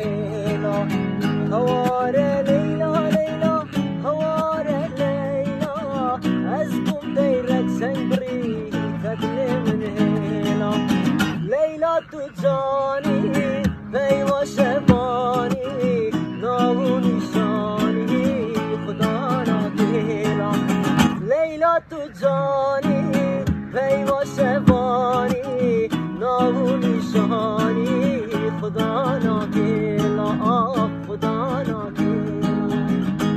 هیلا هواره لیلا لیلا هواره لیلا از بوم دیرک سنگری تدلی من هیلا لیلا تو جانی پیوا شبانی ناو نشانی خدا ناکیلا لیلا تو جانی پیوا شبانی ناو نشانی خدا ناکیلا